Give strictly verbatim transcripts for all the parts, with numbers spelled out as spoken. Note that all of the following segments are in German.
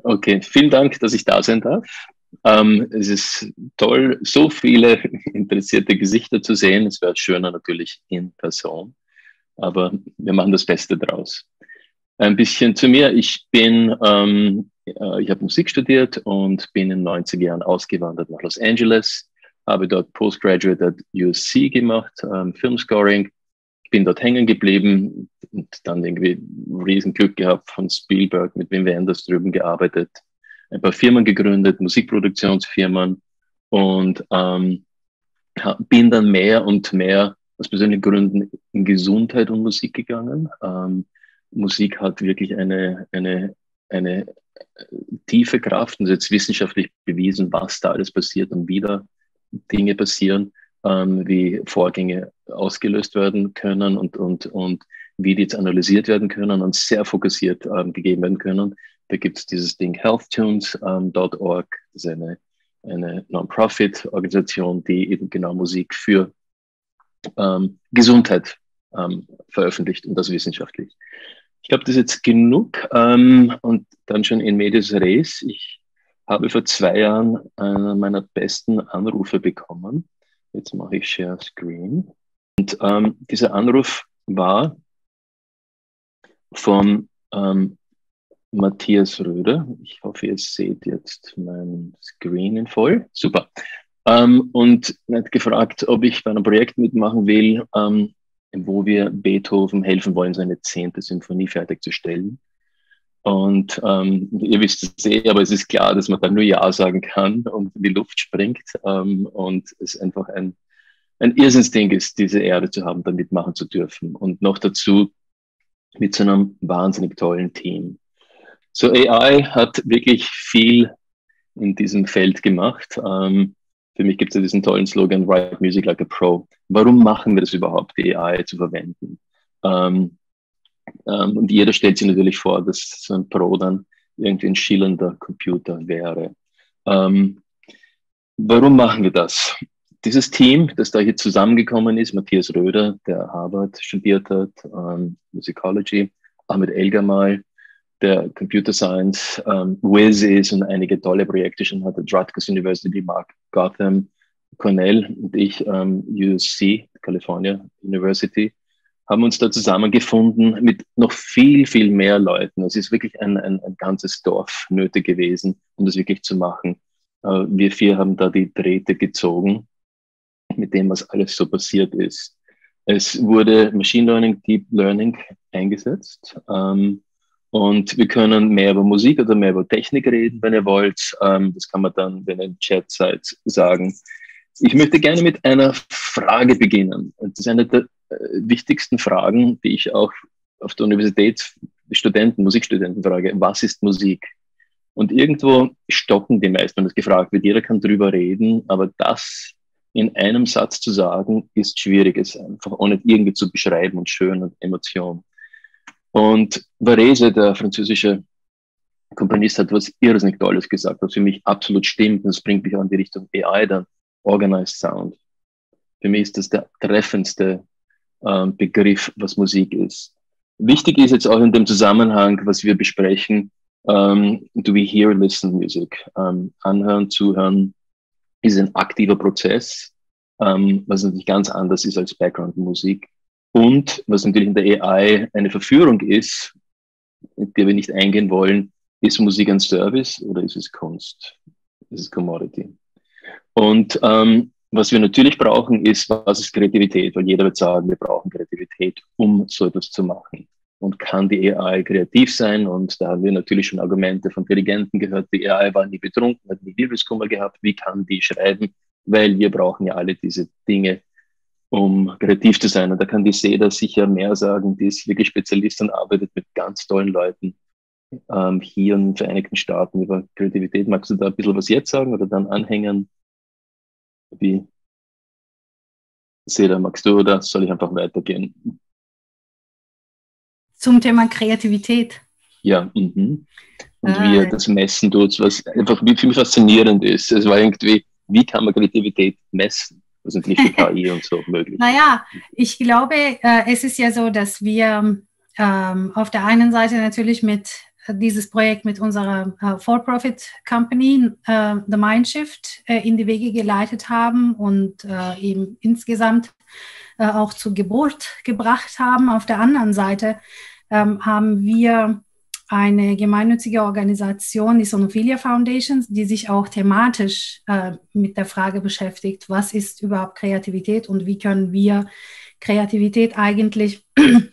Okay, vielen Dank, dass ich da sein darf. Ähm, es ist toll, so viele interessierte Gesichter zu sehen. Es wäre schöner natürlich in Person, aber wir machen das Beste draus. Ein bisschen zu mir. Ich bin, ähm, äh, ich habe Musik studiert und bin in den neunziger Jahren ausgewandert nach Los Angeles, habe dort Postgraduate at U S C gemacht, ähm, Filmscoring, bin dort hängen geblieben und dann irgendwie Riesenglück gehabt von Spielberg, mit Wim Wenders drüben gearbeitet, ein paar Firmen gegründet, Musikproduktionsfirmen und ähm, bin dann mehr und mehr aus persönlichen Gründen in Gesundheit und Musik gegangen. Ähm, Musik hat wirklich eine, eine, eine tiefe Kraft und ist jetzt wissenschaftlich bewiesen, was da alles passiert und wie da Dinge passieren, ähm, wie Vorgänge ausgelöst werden können und, und, und wie die jetzt analysiert werden können und sehr fokussiert ähm, gegeben werden können. Da gibt es dieses Ding healthtunes Punkt org, das ist eine, eine Non-Profit-Organisation, die eben genau Musik für ähm, Gesundheit ähm, veröffentlicht und das wissenschaftlich. Ich glaube, das ist jetzt genug ähm, und dann schon in medias res. Ich habe vor zwei Jahren einen meiner besten Anrufe bekommen. Jetzt mache ich Share Screen. Und ähm, dieser Anruf war von ähm, Matthias Röder. Ich hoffe, ihr seht jetzt mein Screen in voll. Super. Ähm, und er hat gefragt, ob ich bei einem Projekt mitmachen will, ähm, wo wir Beethoven helfen wollen, seine zehnte Symphonie fertigzustellen. Und ähm, ihr wisst es eh, aber es ist klar, dass man dann nur Ja sagen kann und in die Luft springt. Ähm, und es einfach ein, ein Irrsinnsding ist, diese Ehre zu haben, da mitmachen zu dürfen. Und noch dazu mit so einem wahnsinnig tollen Team. So A I hat wirklich viel in diesem Feld gemacht. Ähm, für mich gibt es ja diesen tollen Slogan, Write Music Like a Pro. Warum machen wir das überhaupt, die A I zu verwenden? Ähm, ähm, und jeder stellt sich natürlich vor, dass so ein Pro dann irgendwie ein schillernder Computer wäre. Ähm, warum machen wir das? Dieses Team, das da hier zusammengekommen ist, Matthias Röder, der Harvard studiert hat, ähm, Musicology, Ahmed Elgamal, der Computer Science ähm, Whiz ist und einige tolle Projekte schon hatte, Rutgers University, Mark Gotham, Cornell und ich, ähm, U S C, California University, haben uns da zusammengefunden mit noch viel, viel mehr Leuten. Es ist wirklich ein, ein, ein ganzes Dorf nötig gewesen, um das wirklich zu machen. Äh, wir vier haben da die Drähte gezogen mit dem, was alles so passiert ist. Es wurde Machine Learning, Deep Learning eingesetzt. Ähm, Und wir können mehr über Musik oder mehr über Technik reden, wenn ihr wollt. Ähm, das kann man dann, wenn ihr im Chat seid, sagen. Ich möchte gerne mit einer Frage beginnen. Das ist eine der äh, wichtigsten Fragen, die ich auch auf der Universität Studenten, Musikstudenten frage. Was ist Musik? Und irgendwo stocken die meisten, wenn das gefragt wird. Jeder kann drüber reden, aber das in einem Satz zu sagen, ist schwierig. Es einfach ohne irgendwie zu beschreiben und schön und Emotion. Und Varese, der französische Komponist, hat was irrsinnig Tolles gesagt, was für mich absolut stimmt. Und das bringt mich auch in die Richtung A I dann, Organized Sound. Für mich ist das der treffendste ähm, Begriff, was Musik ist. Wichtig ist jetzt auch in dem Zusammenhang, was wir besprechen, ähm, do we hear, listen music? Ähm, anhören, zuhören ist ein aktiver Prozess, ähm, was natürlich ganz anders ist als Background-Musik. Und was natürlich in der A I eine Verführung ist, in der wir nicht eingehen wollen, ist Musik ein Service oder ist es Kunst? Ist es Commodity? Und ähm, was wir natürlich brauchen, ist, was ist Kreativität? Weil jeder wird sagen, wir brauchen Kreativität, um so etwas zu machen. Und kann die A I kreativ sein? Und da haben wir natürlich schon Argumente von Dirigenten gehört, die A I war nie betrunken, hat nie Liebeskummer gehabt. Wie kann die schreiben? Weil wir brauchen ja alle diese Dinge, um kreativ zu sein. Und da kann die Seda sicher mehr sagen, die ist wirklich Spezialist und arbeitet mit ganz tollen Leuten ähm, hier in den Vereinigten Staaten über Kreativität. Magst du da ein bisschen was jetzt sagen oder dann anhängen? Wie Seda, magst du oder soll ich einfach weitergehen? Zum Thema Kreativität. Ja, mhm. Und ah, wie ihr das messen tut, was einfach für mich faszinierend ist. Es war irgendwie, wie kann man Kreativität messen? Das ist nicht für K I und so möglich. Naja, ich glaube, äh, es ist ja so, dass wir ähm, auf der einen Seite natürlich mit dieses Projekt mit unserer äh, For-Profit-Company, äh, The Mindshift, äh, in die Wege geleitet haben und äh, eben insgesamt äh, auch zur Geburt gebracht haben. Auf der anderen Seite ähm, haben wir eine gemeinnützige Organisation, die Sonophilia Foundation, die sich auch thematisch äh, mit der Frage beschäftigt, was ist überhaupt Kreativität und wie können wir Kreativität eigentlich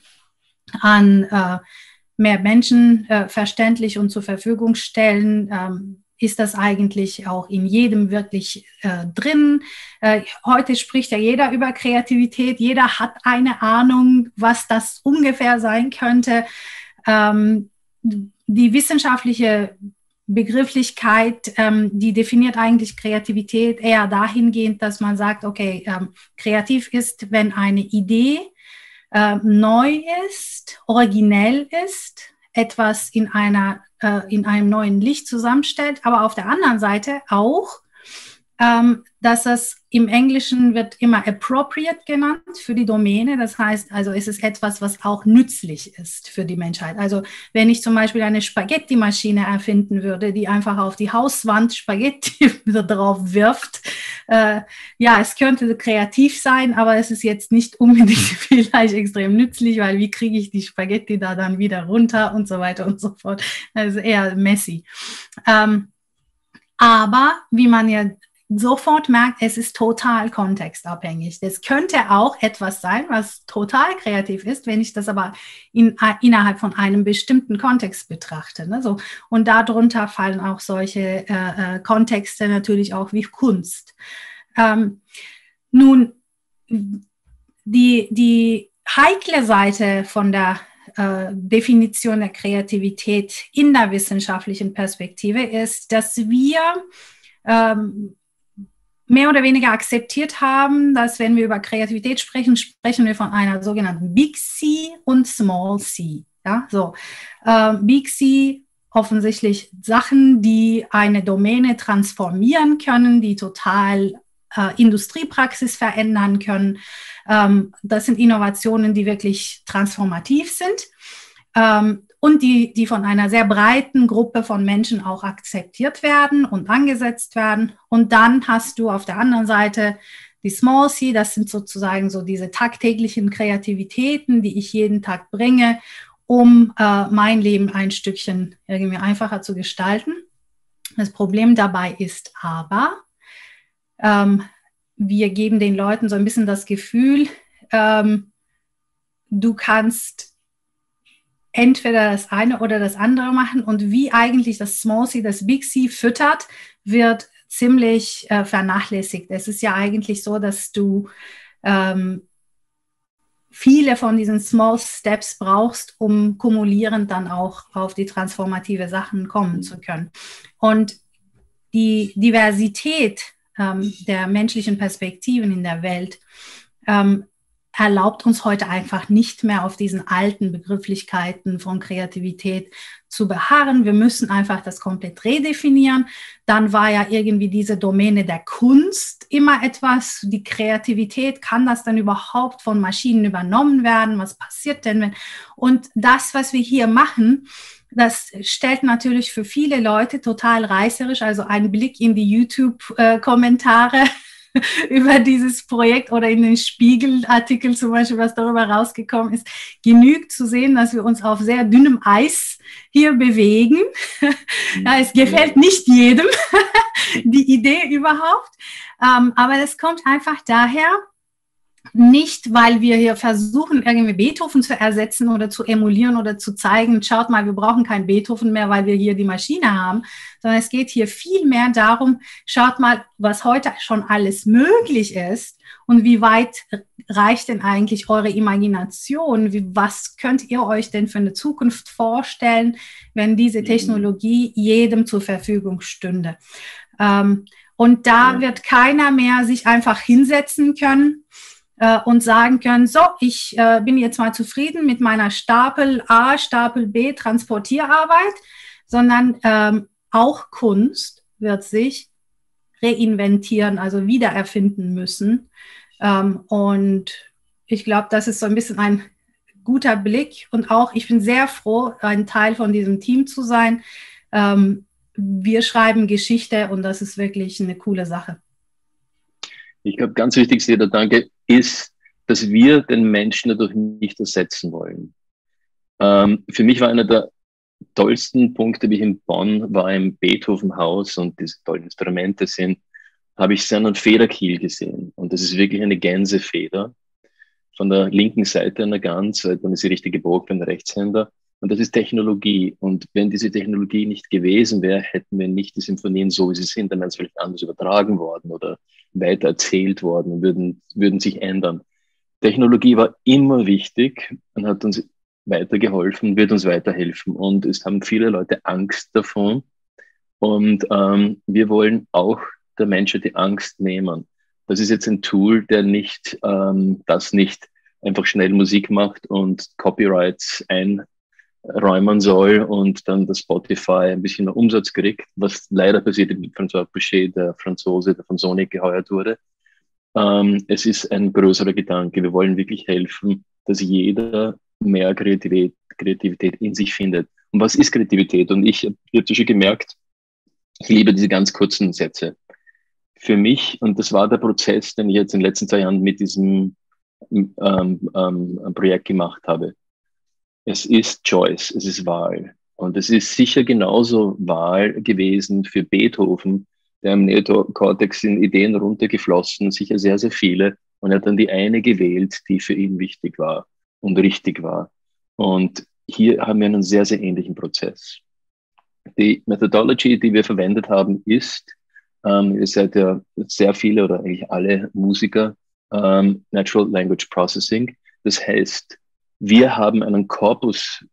an äh, mehr Menschen äh, verständlich und zur Verfügung stellen. Ähm, ist das eigentlich auch in jedem wirklich äh, drin? Äh, heute spricht ja jeder über Kreativität, jeder hat eine Ahnung, was das ungefähr sein könnte. Ähm, die wissenschaftliche Begrifflichkeit, ähm, die definiert eigentlich Kreativität eher dahingehend, dass man sagt, okay, ähm, kreativ ist, wenn eine Idee äh, neu ist, originell ist, etwas in einer, äh, in einem neuen Licht zusammenstellt, aber auf der anderen Seite auch, ähm, dass es im Englischen wird immer appropriate genannt für die Domäne. Das heißt, also es ist etwas, was auch nützlich ist für die Menschheit. Also wenn ich zum Beispiel eine Spaghetti-Maschine erfinden würde, die einfach auf die Hauswand Spaghetti drauf wirft, äh, ja, es könnte kreativ sein, aber es ist jetzt nicht unbedingt vielleicht extrem nützlich, weil wie kriege ich die Spaghetti da dann wieder runter und so weiter und so fort. Also eher messy. Ähm, aber wie man ja sofort merkt, es ist total kontextabhängig. Das könnte auch etwas sein, was total kreativ ist, wenn ich das aber in, innerhalb von einem bestimmten Kontext betrachte. Ne? So, und darunter fallen auch solche äh, Kontexte natürlich auch wie Kunst. Ähm, nun, die, die heikle Seite von der äh, Definition der Kreativität in der wissenschaftlichen Perspektive ist, dass wir ähm, mehr oder weniger akzeptiert haben, dass wenn wir über Kreativität sprechen, sprechen wir von einer sogenannten Big C und Small C. Ja, so äh, Big C offensichtlich Sachen, die eine Domäne transformieren können, die total äh, Industriepraxis verändern können. Ähm, das sind Innovationen, die wirklich transformativ sind. Ähm, und die, die von einer sehr breiten Gruppe von Menschen auch akzeptiert werden und angesetzt werden. Und dann hast du auf der anderen Seite die Small C, das sind sozusagen so diese tagtäglichen Kreativitäten, die ich jeden Tag bringe, um äh, mein Leben ein Stückchen irgendwie einfacher zu gestalten. Das Problem dabei ist aber, ähm, wir geben den Leuten so ein bisschen das Gefühl, ähm, du kannst entweder das eine oder das andere machen und wie eigentlich das Small C, das Big C füttert, wird ziemlich äh, vernachlässigt. Es ist ja eigentlich so, dass du ähm, viele von diesen Small Steps brauchst, um kumulierend dann auch auf die transformative Sachen kommen zu können. Und die Diversität ähm, der menschlichen Perspektiven in der Welt ähm, erlaubt uns heute einfach nicht mehr auf diesen alten Begrifflichkeiten von Kreativität zu beharren. Wir müssen einfach das komplett redefinieren. Dann war ja irgendwie diese Domäne der Kunst immer etwas, die Kreativität, kann das dann überhaupt von Maschinen übernommen werden? Was passiert denn, wenn? Und das, was wir hier machen, das stellt natürlich für viele Leute total reißerisch, also ein Blick in die YouTube-Kommentare über dieses Projekt oder in den Spiegel-Artikel zum Beispiel, was darüber rausgekommen ist, genügt zu sehen, dass wir uns auf sehr dünnem Eis hier bewegen. Ja, es gefällt nicht jedem, die Idee überhaupt, ähm, aber das kommt einfach daher, nicht, weil wir hier versuchen, irgendwie Beethoven zu ersetzen oder zu emulieren oder zu zeigen, schaut mal, wir brauchen keinen Beethoven mehr, weil wir hier die Maschine haben, sondern es geht hier viel mehr darum, schaut mal, was heute schon alles möglich ist und wie weit reicht denn eigentlich eure Imagination? Wie, was könnt ihr euch denn für eine Zukunft vorstellen, wenn diese Technologie jedem zur Verfügung stünde? Ähm, und da wird keiner mehr sich einfach hinsetzen können und sagen können, so, ich äh, bin jetzt mal zufrieden mit meiner Stapel A, Stapel B Transportierarbeit, sondern ähm, auch Kunst wird sich reinventieren, also wiedererfinden müssen. Ähm, und ich glaube, das ist so ein bisschen ein guter Blick und auch, ich bin sehr froh, ein Teil von diesem Team zu sein. Ähm, wir schreiben Geschichte und das ist wirklich eine coole Sache. Ich glaube, ganz wichtig, Seda, danke, ist, dass wir den Menschen dadurch nicht ersetzen wollen. Ähm, für mich war einer der tollsten Punkte, wie ich in Bonn war, im Beethoven-Haus und diese tollen Instrumente sind, habe ich seinen Federkiel gesehen. Und das ist wirklich eine Gänsefeder von der linken Seite einer Gans, weil dann ist sie richtig gebogen für den Rechtshänder. Und das ist Technologie. Und wenn diese Technologie nicht gewesen wäre, hätten wir nicht die Symphonien so, wie sie sind, dann wären sie vielleicht anders übertragen worden oder weiter erzählt worden und würden, würden sich ändern. Technologie war immer wichtig und hat uns weitergeholfen, wird uns weiterhelfen. Und es haben viele Leute Angst davon. Und ähm, wir wollen auch der Menschheit die Angst nehmen. Das ist jetzt ein Tool, der nicht, ähm, das nicht einfach schnell Musik macht und Copyrights einräumen soll und dann das Spotify ein bisschen mehr Umsatz kriegt, was leider passiert mit François Boucher, der Franzose, der von Sony geheuert wurde. Ähm, es ist ein größerer Gedanke. Wir wollen wirklich helfen, dass jeder mehr Kreativität, Kreativität in sich findet. Und was ist Kreativität? Und ich, ich habe schon gemerkt, ich liebe diese ganz kurzen Sätze. Für mich, und das war der Prozess, den ich jetzt in den letzten zwei Jahren mit diesem ähm, ähm, Projekt gemacht habe. Es ist Choice, es ist Wahl. Und es ist sicher genauso Wahl gewesen für Beethoven, der im Neokortex sind Ideen runtergeflossen, sicher sehr, sehr viele. Und er hat dann die eine gewählt, die für ihn wichtig war und richtig war. Und hier haben wir einen sehr, sehr ähnlichen Prozess. Die Methodology, die wir verwendet haben, ist, ähm, ihr seid ja sehr viele oder eigentlich alle Musiker, ähm, Natural Language Processing. Das heißt, wir haben einen Korpus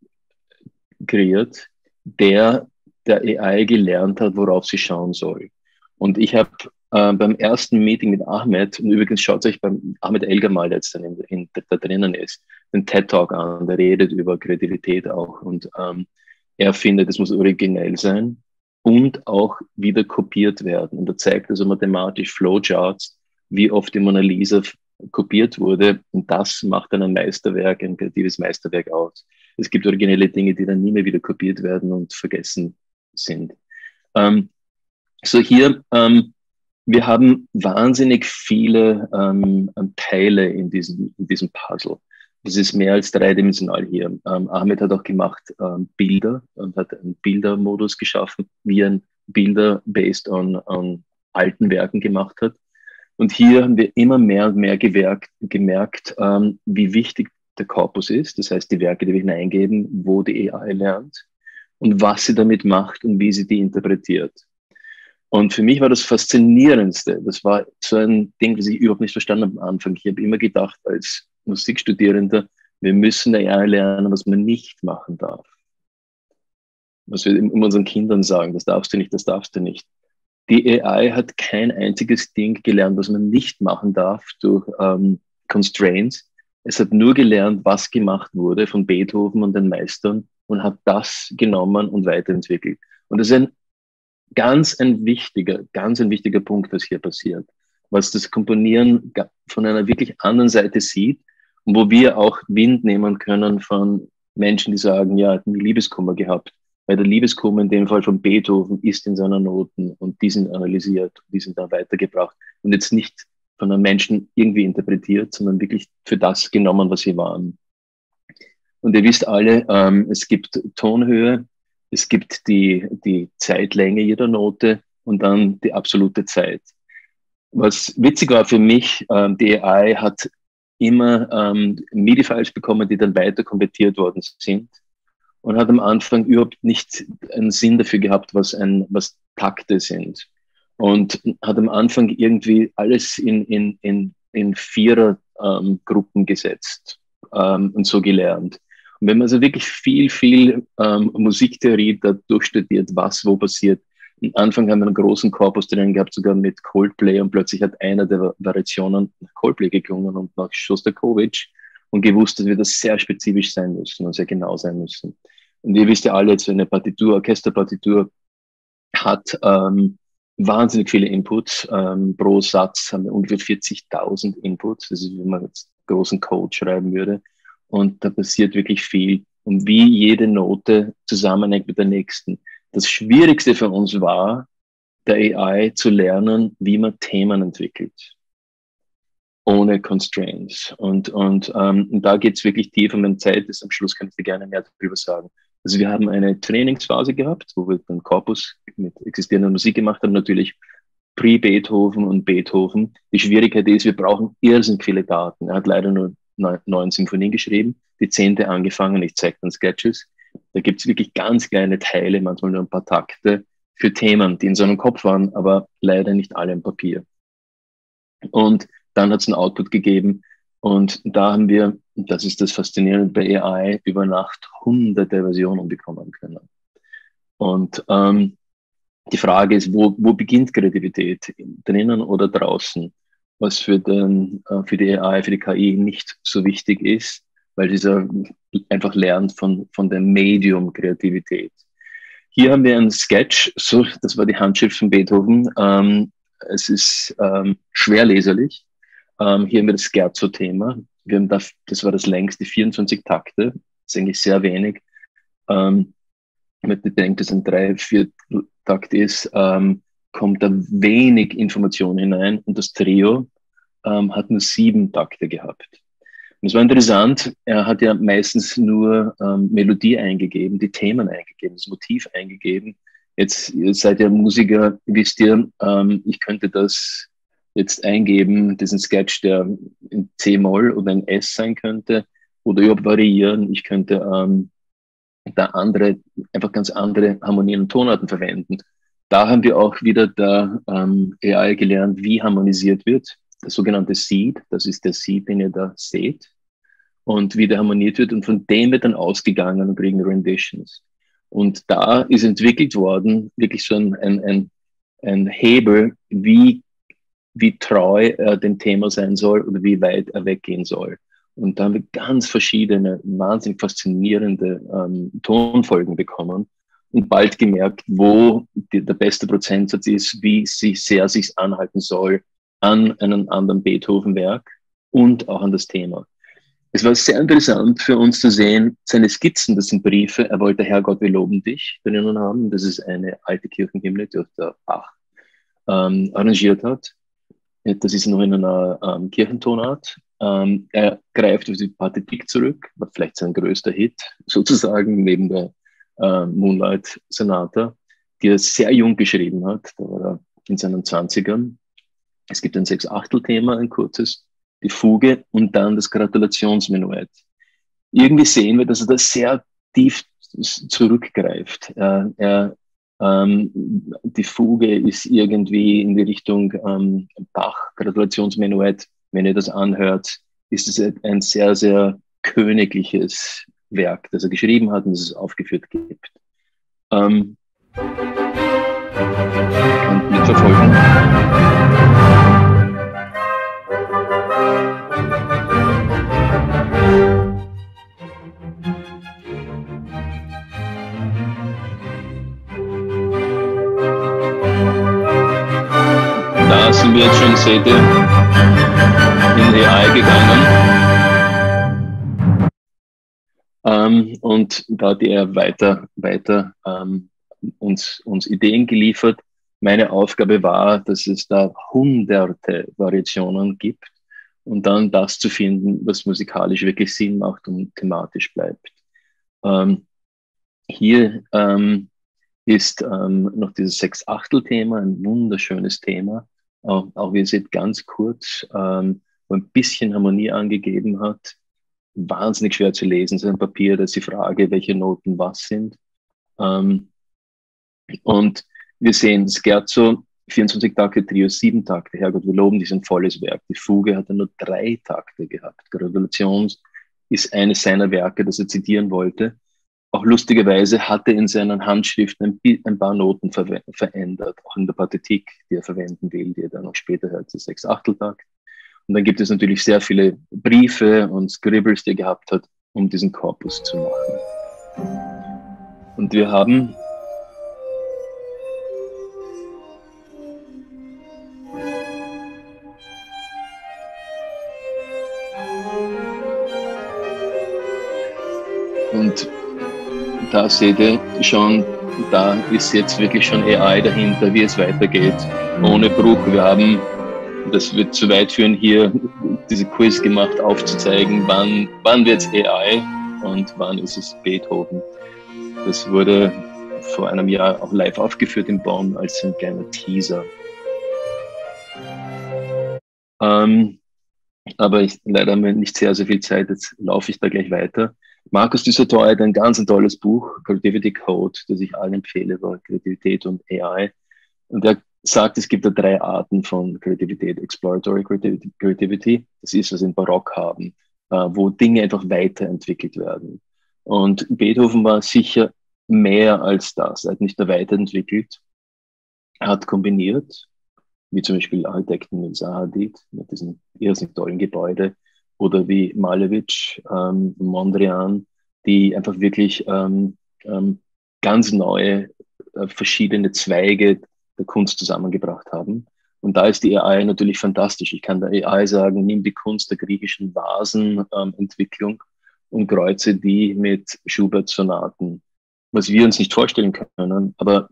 kreiert, der der A I gelernt hat, worauf sie schauen soll. Und ich habe äh, beim ersten Meeting mit Ahmed, und übrigens schaut euch beim Ahmed Elgamal, der jetzt dann in, in, da drinnen ist, den TED-Talk an, der redet über Kreativität auch. Und ähm, er findet, es muss originell sein und auch wieder kopiert werden. Und er zeigt also mathematisch Flowcharts, wie oft die Mona Lisa kopiert wurde. Und das macht dann ein Meisterwerk, ein kreatives Meisterwerk aus. Es gibt originelle Dinge, die dann nie mehr wieder kopiert werden und vergessen sind. Ähm, so hier, ähm, wir haben wahnsinnig viele ähm, Teile in diesem, in diesem Puzzle. Das ist mehr als dreidimensional hier. Ähm, Ahmed hat auch gemacht ähm, Bilder und hat einen Bildermodus geschaffen, wie er Bilder based on, on alten Werken gemacht hat. Und hier haben wir immer mehr und mehr gewerkt, gemerkt, ähm, wie wichtig der Korpus ist. Das heißt, die Werke, die wir hineingeben, wo die A I lernt und was sie damit macht und wie sie die interpretiert. Und für mich war das Faszinierendste, das war so ein Ding, das ich überhaupt nicht verstanden habe am Anfang. Ich habe immer gedacht, als Musikstudierender, wir müssen der A I lernen, was man nicht machen darf. Was wir immer unseren Kindern sagen, das darfst du nicht, das darfst du nicht. Die A I hat kein einziges Ding gelernt, was man nicht machen darf durch ähm, Constraints. Es hat nur gelernt, was gemacht wurde von Beethoven und den Meistern und hat das genommen und weiterentwickelt. Und das ist ein ganz ein wichtiger, ganz ein wichtiger Punkt, was hier passiert, was das Komponieren von einer wirklich anderen Seite sieht und wo wir auch Wind nehmen können von Menschen, die sagen, ja, hat einen Liebeskummer gehabt, weil der Liebeskummer in dem Fall von Beethoven ist in seiner Noten und die sind analysiert, die sind da weitergebracht und jetzt nicht von einem Menschen irgendwie interpretiert, sondern wirklich für das genommen, was sie waren. Und ihr wisst alle, ähm, es gibt Tonhöhe, es gibt die, die Zeitlänge jeder Note und dann die absolute Zeit. Was witzig war für mich, ähm, die A I hat immer ähm, MIDI-Files bekommen, die dann weiter konvertiert worden sind und hat am Anfang überhaupt nicht einen Sinn dafür gehabt, was, ein, was Takte sind. Und hat am Anfang irgendwie alles in, in, in, in Vierergruppen ähm, gesetzt ähm, und so gelernt. Und wenn man also wirklich viel, viel ähm, Musiktheorie da durchstudiert, was wo passiert, am Anfang haben wir einen großen Korpus drin gehabt, sogar mit Coldplay und plötzlich hat einer der Variationen nach Coldplay geklungen und nach Shostakovich und gewusst, dass wir das sehr spezifisch sein müssen und sehr genau sein müssen. Und ihr wisst ja alle, jetzt so eine Partitur, Orchesterpartitur hat ähm, wahnsinnig viele Inputs. Ähm, pro Satz haben wir ungefähr vierzigtausend Inputs. Das ist, wie man jetzt großen Code schreiben würde. Und da passiert wirklich viel. Und wie jede Note zusammenhängt mit der nächsten. Das Schwierigste für uns war, der A I zu lernen, wie man Themen entwickelt. Ohne Constraints. Und, und, ähm, und da geht es wirklich tief. Und wenn Zeit ist, am Schluss kann ich dir gerne mehr darüber sagen. Also wir haben eine Trainingsphase gehabt, wo wir den Korpus mit existierender Musik gemacht haben, natürlich Pre-Beethoven und Beethoven. Die Schwierigkeit ist, wir brauchen irrsinnig viele Daten. Er hat leider nur neun Symphonien geschrieben, die zehnte angefangen, ich zeige dann Sketches. Da gibt es wirklich ganz kleine Teile, manchmal nur ein paar Takte für Themen, die in seinem Kopf waren, aber leider nicht alle im Papier. Und dann hat es einen Output gegeben und da haben wir, das ist das Faszinierende bei A I, über Nacht hunderte Versionen bekommen können. Und ähm, die Frage ist, wo, wo beginnt Kreativität? Drinnen oder draußen? Was für, den, für die A I, für die K I nicht so wichtig ist, weil dieser einfach lernt von, von dem Medium Kreativität. Hier haben wir einen Sketch, so, das war die Handschrift von Beethoven. Ähm, es ist ähm, schwer leserlich. Ähm, hier haben wir das Scherzo-Thema. Wir haben das, das war das längste, vierundzwanzig Takte. Das ist eigentlich sehr wenig. Ähm, wenn man bedenkt, dass ein drei, vier Takt ist, ähm, kommt da wenig Information hinein und das Trio ähm, hat nur sieben Takte gehabt. Und es war interessant, er hat ja meistens nur ähm, Melodie eingegeben, die Themen eingegeben, das Motiv eingegeben. Jetzt ihr seid ihr Musiker, wisst ihr, ähm, ich könnte das jetzt eingeben, diesen Sketch, der in C-Moll oder in S sein könnte, oder überhaupt variieren. Ich könnte ähm, da andere, einfach ganz andere Harmonien und Tonarten verwenden. Da haben wir auch wieder der ähm, A I gelernt, wie harmonisiert wird. Das sogenannte Seed, das ist der Seed, den ihr da seht, und wie der harmoniert wird. Und von dem wird dann ausgegangen und kriegen Renditions. Und da ist entwickelt worden, wirklich so ein, ein, ein, ein Hebel, wie, wie treu er dem Thema sein soll oder wie weit er weggehen soll. Und da haben wir ganz verschiedene, wahnsinnig faszinierende ähm, Tonfolgen bekommen und bald gemerkt, wo die, der beste Prozentsatz ist, wie sich sehr sich anhalten soll an einem anderen Beethoven-Werk und auch an das Thema. Es war sehr interessant für uns zu sehen, seine Skizzen, das sind Briefe, er wollte Herrgott, wir loben dich drinnen haben. Das ist eine alte Kirchenhymne, die auch der Bach ähm, arrangiert hat. Das ist noch in einer ähm, Kirchentonart. Ähm, er greift auf die Partitik zurück, war vielleicht sein größter Hit, sozusagen, neben der äh, Moonlight Sonata, die er sehr jung geschrieben hat. Da war er in seinen Zwanzigern. Es gibt ein Sechs-Achtel-Thema, ein kurzes, die Fuge und dann das Gratulationsmenuett. Irgendwie sehen wir, dass er da sehr tief zurückgreift. Äh, er Ähm, die Fuge ist irgendwie in die Richtung ähm, Bach, Gratulationsmenuett. Wenn ihr das anhört, ist es ein sehr, sehr königliches Werk, das er geschrieben hat und das es aufgeführt gibt. Ähm, könnt mitverfolgen. Da sind wir jetzt schon, seht ihr, in A I gegangen. Ähm, und da hat er weiter, weiter ähm, uns, uns Ideen geliefert. Meine Aufgabe war, dass es da hunderte Variationen gibt und dann das zu finden, was musikalisch wirklich Sinn macht und thematisch bleibt. Ähm, hier ähm, ist ähm, noch dieses Sechs-Achtel-Thema, ein wunderschönes Thema. Auch, auch wie ihr seht, ganz kurz, ähm, wo ein bisschen Harmonie angegeben hat. Wahnsinnig schwer zu lesen. Es ist ein Papier, da ist die Frage, welche Noten was sind. Ähm, und wir sehen Scherzo, vierundzwanzig Takte, Trio, sieben Takte. Herrgott, wir loben, die sind volles Werk. Die Fuge hat er nur drei Takte gehabt. Gratulation ist eines seiner Werke, das er zitieren wollte. Auch lustigerweise hat er in seinen Handschriften ein, ein paar Noten ver verändert, auch in der Partitik, die er verwenden will, die er dann auch später hört, das Sechs-Achtel-Takt. Und dann gibt es natürlich sehr viele Briefe und Scribbles, die er gehabt hat, um diesen Korpus zu machen. Und wir haben da seht ihr schon, da ist jetzt wirklich schon A I dahinter, wie es weitergeht, ohne Bruch. Wir haben, das wird zu weit führen, hier diese Quiz gemacht, aufzuzeigen, wann, wann wird es A I und wann ist es Beethoven. Das wurde vor einem Jahr auch live aufgeführt in Bonn als ein kleiner Teaser. Ähm, aber ich, leider haben wir nicht sehr, sehr viel Zeit, jetzt laufe ich da gleich weiter. Markus du Sautoy hat ein ganz ein tolles Buch, Creativity Code, das ich allen empfehle, über Kreativität und A I. Und er sagt, es gibt da drei Arten von Kreativität. Exploratory Creativity, das ist, was wir im Barock haben, wo Dinge einfach weiterentwickelt werden. Und Beethoven war sicher mehr als das. Er hat nicht nur weiterentwickelt, er hat kombiniert, wie zum Beispiel Architekten wie Zaha Hadid mit diesem irrsinnig tollen Gebäude oder wie Malevich, ähm, Mondrian, die einfach wirklich ähm, ähm, ganz neue, äh, verschiedene Zweige der Kunst zusammengebracht haben. Und da ist die A I natürlich fantastisch. Ich kann der A I sagen, nimm die Kunst der griechischen Vasenentwicklung ähm, und kreuze die mit Schubert-Sonaten, was wir uns nicht vorstellen können, aber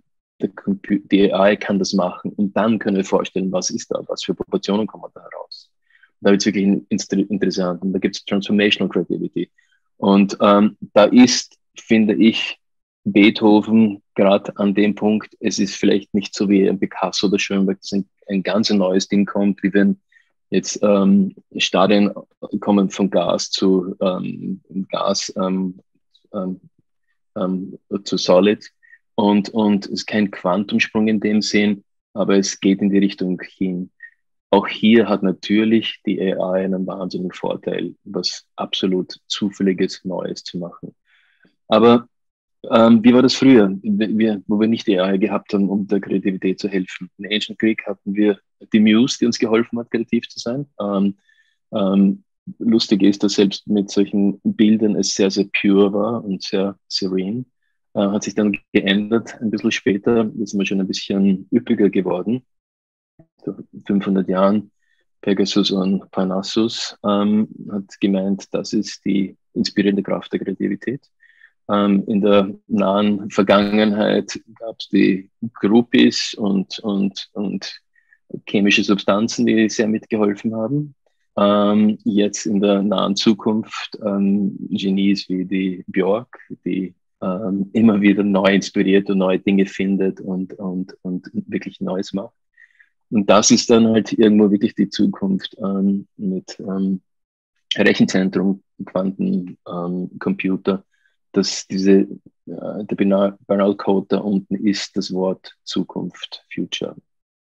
die A I kann das machen und dann können wir vorstellen, was ist da, was für Proportionen kommen da heraus. Da wird es wirklich interessant und da gibt es Transformational Creativity. Und ähm, da ist, finde ich, Beethoven gerade an dem Punkt, es ist vielleicht nicht so wie ein Picasso oder Schönberg, dass ein, ein ganz neues Ding kommt, wie wenn jetzt ähm, Stadien kommen von Gas zu ähm, Gas ähm, ähm, ähm, zu Solid. Und, und es ist kein Quantumsprung in dem Sinn, aber es geht in die Richtung hin. Auch hier hat natürlich die A I einen wahnsinnigen Vorteil, was absolut Zufälliges, Neues zu machen. Aber ähm, wie war das früher, wir, wo wir nicht die A I gehabt haben, um der Kreativität zu helfen? In Ancient Greek hatten wir die Muse, die uns geholfen hat, kreativ zu sein. Ähm, ähm, lustig ist, dass selbst mit solchen Bildern es sehr, sehr pure war und sehr serene. Hat sich dann geändert, ein bisschen später, ist man schon ein bisschen üppiger geworden. Vor fünfhundert Jahren, Pegasus und Parnassus ähm, hat gemeint, das ist die inspirierende Kraft der Kreativität. Ähm, in der nahen Vergangenheit gab es die Groupies und, und, und chemische Substanzen, die sehr mitgeholfen haben. Ähm, jetzt in der nahen Zukunft ähm, Genies wie die Björk, die Ähm, immer wieder neu inspiriert und neue Dinge findet und, und, und wirklich Neues macht. Und das ist dann halt irgendwo wirklich die Zukunft ähm, mit ähm, Rechenzentrum, Quantencomputer, ähm, dass diese, äh, der Binärcode da unten ist das Wort Zukunft, Future.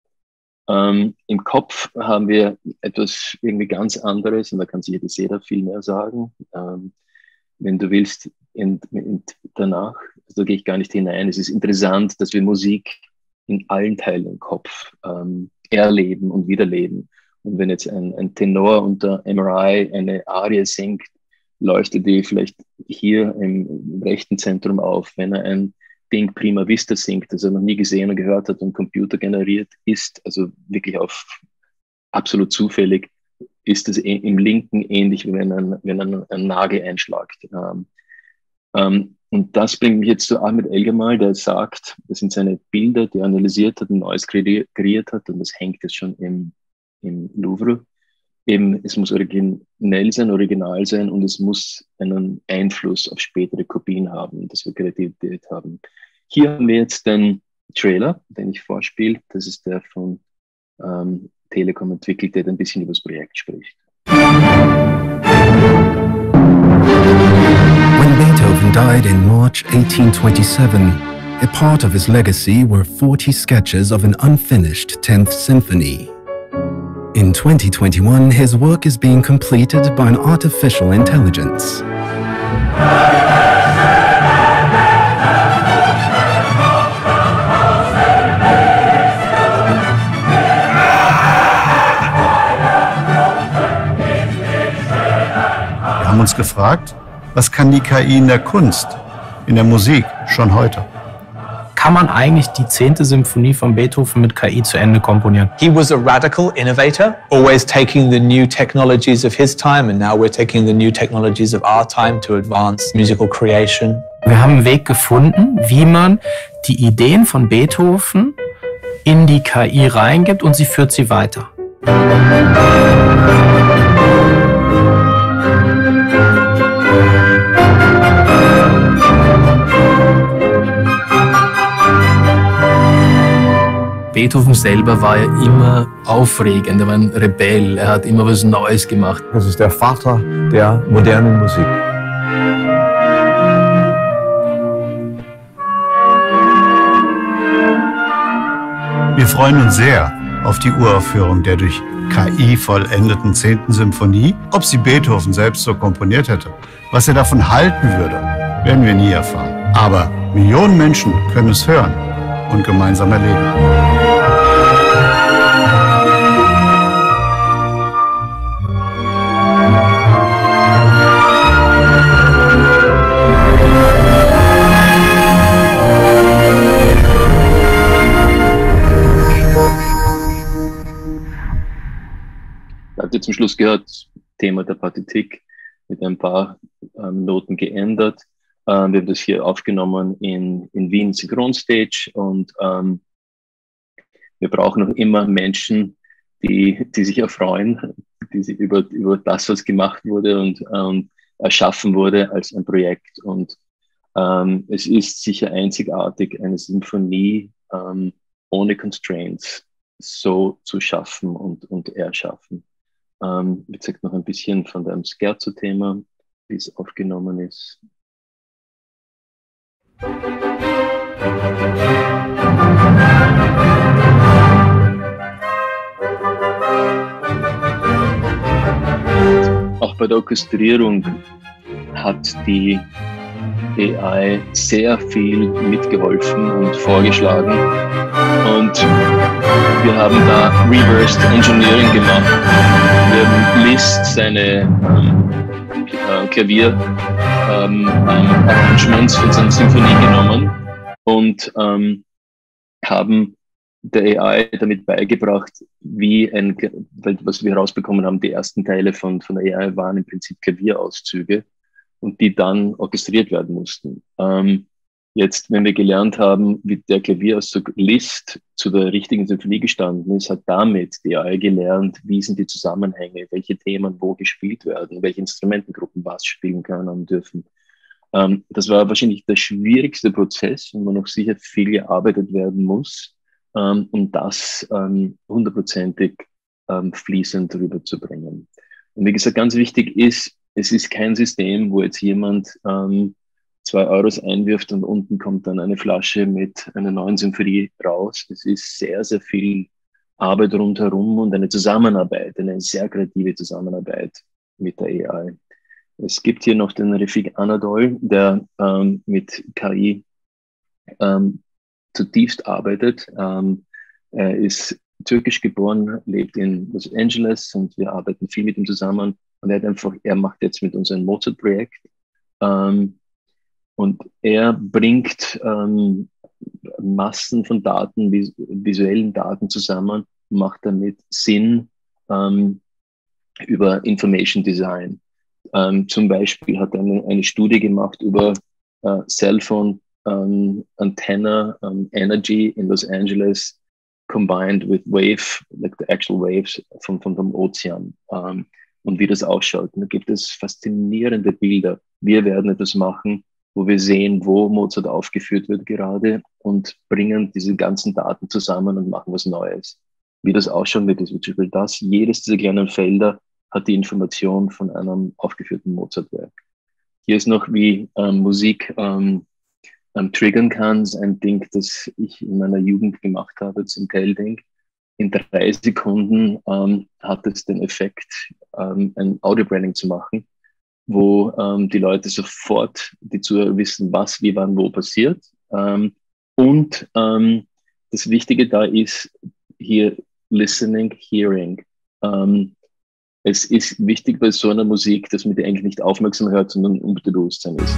Ähm, Im Kopf haben wir etwas irgendwie ganz anderes und da kann sich jeder viel mehr sagen. Ähm, wenn du willst, in, in, danach, also da gehe ich gar nicht hinein. Es ist interessant, dass wir Musik in allen Teilen im Kopf ähm, erleben und wiederleben. Und wenn jetzt ein, ein Tenor unter M R I eine Arie singt, leuchtet die vielleicht hier im, im rechten Zentrum auf. Wenn er ein Ding Prima Vista singt, das er noch nie gesehen und gehört hat und computergeneriert ist, also wirklich auf absolut zufällig, ist es im Linken ähnlich, wie wenn ein, wenn ein, ein Nagel einschlagt. Ähm, ähm, und das bringt mich jetzt zu Ahmed Elgamal, der sagt, das sind seine Bilder, die er analysiert hat und Neues kreiert hat, und das hängt jetzt schon im, im Louvre. Eben, es muss originell sein, original sein, und es muss einen Einfluss auf spätere Kopien haben, dass wir Kreativität haben. Hier haben wir jetzt den Trailer, den ich vorspiele. Das ist der von ähm, Telekom entwickelt, der ein bisschen über das Projekt spricht. When Beethoven died in March eighteen twenty-seven, a part of his legacy were forty sketches of an unfinished tenth Symphony. In twenty twenty-one, his work is being completed by an artificial intelligence. Wir haben uns gefragt, was kann die K I in der Kunst, in der Musik schon heute? Kann man eigentlich die zehnte Symphonie von Beethoven mit K I zu Ende komponieren? He was a radical innovator, always taking the new technologies of his time, and now we're taking the new technologies of our time to advance musical creation. Wir haben einen Weg gefunden, wie man die Ideen von Beethoven in die K I reingibt und sie führt sie weiter. Beethoven selber war ja immer aufregend, er war ein Rebell, er hat immer was Neues gemacht. Das ist der Vater der modernen Musik. Wir freuen uns sehr auf die Uraufführung der durch K I vollendeten zehnten Symphonie. Ob sie Beethoven selbst so komponiert hätte, was er davon halten würde, werden wir nie erfahren. Aber Millionen Menschen können es hören und gemeinsam erleben. Habt ihr zum Schluss gehört, Thema der Partitik mit ein paar ähm, Noten geändert. Ähm, wir haben das hier aufgenommen in, in Wien Synchronstage und ähm, wir brauchen noch immer Menschen, die, die sich erfreuen, die sich über, über das, was gemacht wurde und ähm, erschaffen wurde als ein Projekt. Und ähm, es ist sicher einzigartig, eine Symphonie ähm, ohne Constraints so zu schaffen und, und erschaffen. Ähm, wie gesagt, noch ein bisschen von dem Scherzo-Thema, wie es aufgenommen ist. Auch bei der Orchestrierung hat die A I sehr viel mitgeholfen und vorgeschlagen. Und wir haben da Reversed Engineering gemacht. Wir haben Liszt seine ähm, Klavier-Arrangements ähm, ähm, von seiner Symphonie genommen und ähm, haben der A I damit beigebracht, wie ein, weil was wir herausbekommen haben, die ersten Teile von, von der A I waren im Prinzip Klavierauszüge und die dann orchestriert werden mussten. Ähm, jetzt, wenn wir gelernt haben, wie der Klavierauszug Liszt zu der richtigen Symphonie gestanden ist, hat damit die A I gelernt, wie sind die Zusammenhänge, welche Themen wo gespielt werden, welche Instrumentengruppen was spielen können und dürfen. Ähm, das war wahrscheinlich der schwierigste Prozess, wo noch sicher viel gearbeitet werden muss, ähm, um das ähm, hundertprozentig ähm, fließend rüberzubringen. Und wie gesagt, ganz wichtig ist, es ist kein System, wo jetzt jemand ähm, zwei Euros einwirft und unten kommt dann eine Flasche mit einer neuen Symphonie raus. Es ist sehr, sehr viel Arbeit rundherum und eine Zusammenarbeit, eine sehr kreative Zusammenarbeit mit der A I. Es gibt hier noch den Refik Anadol, der ähm, mit K I ähm, zutiefst arbeitet. Ähm, er ist türkisch geboren, lebt in Los Angeles und wir arbeiten viel mit ihm zusammen. Und er hat einfach, er macht jetzt mit uns ein Mozart-Projekt. Ähm, und er bringt ähm, Massen von Daten, vis visuellen Daten zusammen, macht damit Sinn ähm, über Information Design. Ähm, zum Beispiel hat er eine, eine Studie gemacht über äh, Cellphone ähm, Antenna ähm, Energy in Los Angeles combined with wave, like the actual waves vom, vom, vom Ozean. Ähm, und wie das ausschaut. Und da gibt es faszinierende Bilder. Wir werden etwas machen, wo wir sehen, wo Mozart aufgeführt wird gerade und bringen diese ganzen Daten zusammen und machen was Neues. Wie das ausschauen wird, ist zum Beispiel das. Jedes dieser kleinen Felder hat die Information von einem aufgeführten Mozartwerk. Hier ist noch, wie ähm, Musik ähm, ähm, triggern kann. Das ist ein Ding, das ich in meiner Jugend gemacht habe, zum Tell-Ding. In drei Sekunden ähm, hat es den Effekt, ähm, ein Audio-Branding zu machen, wo ähm, die Leute sofort, die Zuhörer wissen, was, wie, wann, wo passiert. Ähm, und ähm, das Wichtige da ist hier Listening, Hearing. Ähm, es ist wichtig bei so einer Musik, dass man die eigentlich nicht aufmerksam hört, sondern Unterbewusstsein ist.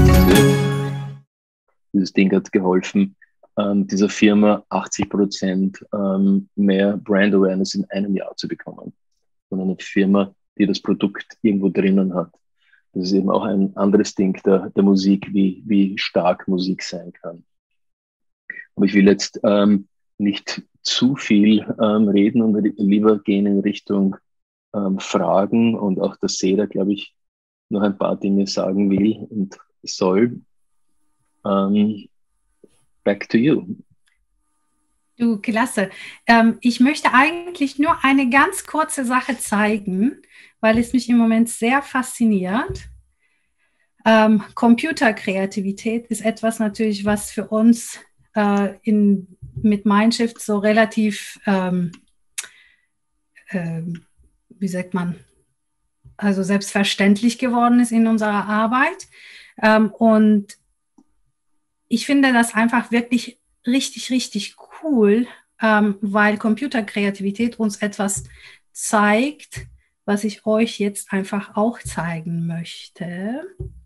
Dieses Ding hat geholfen, ähm, dieser Firma achtzig Prozent ähm, mehr Brand Awareness in einem Jahr zu bekommen. Von einer Firma, die das Produkt irgendwo drinnen hat. das ist eben auch ein anderes Ding der, der Musik, wie, wie stark Musik sein kann. Aber ich will jetzt ähm, nicht zu viel ähm, reden und lieber gehen in Richtung ähm, Fragen und auch der Seda, glaube ich, noch ein paar Dinge sagen will und soll. Ähm, back to you. Du, klasse. Ähm, ich möchte eigentlich nur eine ganz kurze Sache zeigen, weil es mich im Moment sehr fasziniert. Ähm, Computerkreativität ist etwas natürlich, was für uns äh, in, mit Mindshift so relativ, ähm, äh, wie sagt man, also selbstverständlich geworden ist in unserer Arbeit. Ähm, und ich finde das einfach wirklich richtig, richtig cool, ähm, weil Computerkreativität uns etwas zeigt, was ich euch jetzt einfach auch zeigen möchte.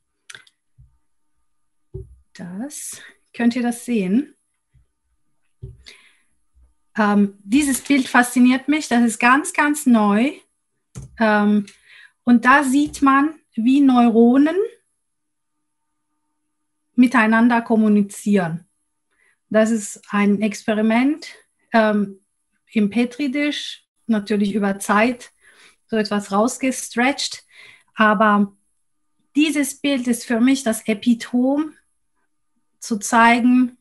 Das, könnt ihr das sehen? Ähm, dieses Bild fasziniert mich, das ist ganz, ganz neu. Ähm, und da sieht man, wie Neuronen miteinander kommunizieren. Das ist ein Experiment ähm, im Petri-Disch, natürlich über Zeit so etwas rausgestretcht. Aber dieses Bild ist für mich das Epitom, zu zeigen,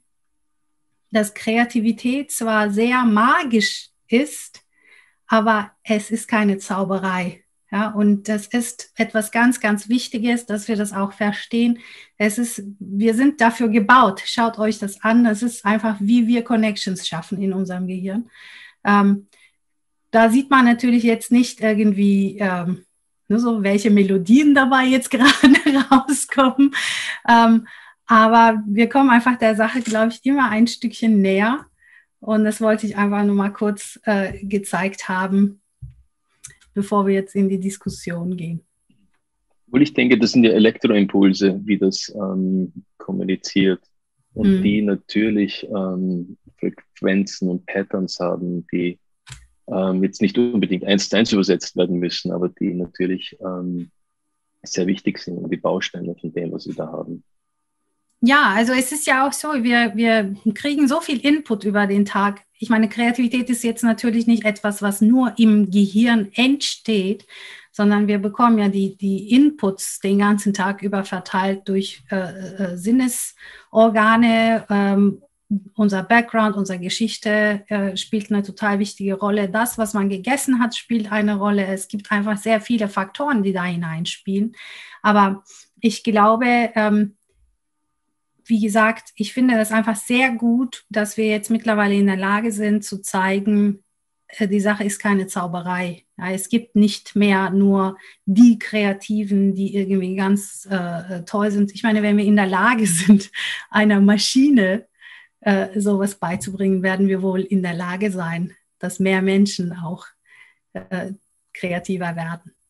dass Kreativität zwar sehr magisch ist, aber es ist keine Zauberei. Ja, und das ist etwas ganz, ganz Wichtiges, dass wir das auch verstehen. Es ist, wir sind dafür gebaut. Schaut euch das an. Das ist einfach, wie wir Connections schaffen in unserem Gehirn. Ähm, da sieht man natürlich jetzt nicht irgendwie, ähm, nur so, welche Melodien dabei jetzt gerade rauskommen. Ähm, aber wir kommen einfach der Sache, glaube ich, immer ein Stückchen näher. Und das wollte ich einfach nur mal kurz äh, gezeigt haben, bevor wir jetzt in die Diskussion gehen. Obwohl ich denke, das sind ja Elektroimpulse, wie das ähm, kommuniziert. Und mhm. die natürlich ähm, Frequenzen und Patterns haben, die ähm, jetzt nicht unbedingt eins zu eins übersetzt werden müssen, aber die natürlich ähm, sehr wichtig sind und die Bausteine von dem, was wir da haben. Ja, also es ist ja auch so, wir, wir kriegen so viel Input über den Tag. Ich meine, Kreativität ist jetzt natürlich nicht etwas, was nur im Gehirn entsteht, sondern wir bekommen ja die, die Inputs den ganzen Tag über verteilt durch äh, äh, Sinnesorgane. Ähm, unser Background, unsere Geschichte äh, spielt eine total wichtige Rolle. Das, was man gegessen hat, spielt eine Rolle. Es gibt einfach sehr viele Faktoren, die da hineinspielen. Aber ich glaube, ähm, wie gesagt, ich finde das einfach sehr gut, dass wir jetzt mittlerweile in der Lage sind zu zeigen, die Sache ist keine Zauberei. Ja, es gibt nicht mehr nur die Kreativen, die irgendwie ganz äh, toll sind. Ich meine, wenn wir in der Lage sind, einer Maschine äh, sowas beizubringen, werden wir wohl in der Lage sein, dass mehr Menschen auch äh, kreativer werden.